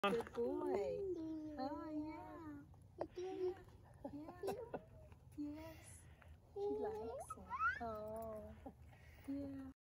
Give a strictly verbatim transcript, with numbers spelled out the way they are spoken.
Good boy. Oh, yeah. Yeah. Yeah. Yes. He likes it. Oh, yeah.